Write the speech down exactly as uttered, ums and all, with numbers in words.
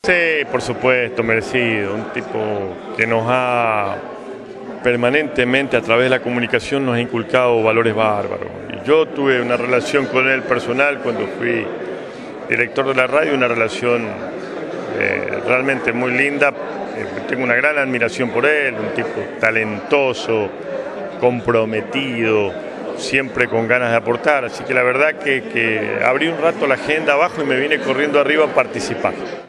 Sí, por supuesto, merecido. Un tipo que nos ha permanentemente a través de la comunicación nos ha inculcado valores bárbaros. Y yo tuve una relación con él personal cuando fui director de la radio, una relación eh, realmente muy linda. Eh, tengo una gran admiración por él, un tipo talentoso, comprometido, siempre con ganas de aportar. Así que la verdad que, que abrí un rato la agenda abajo y me vine corriendo arriba a participar.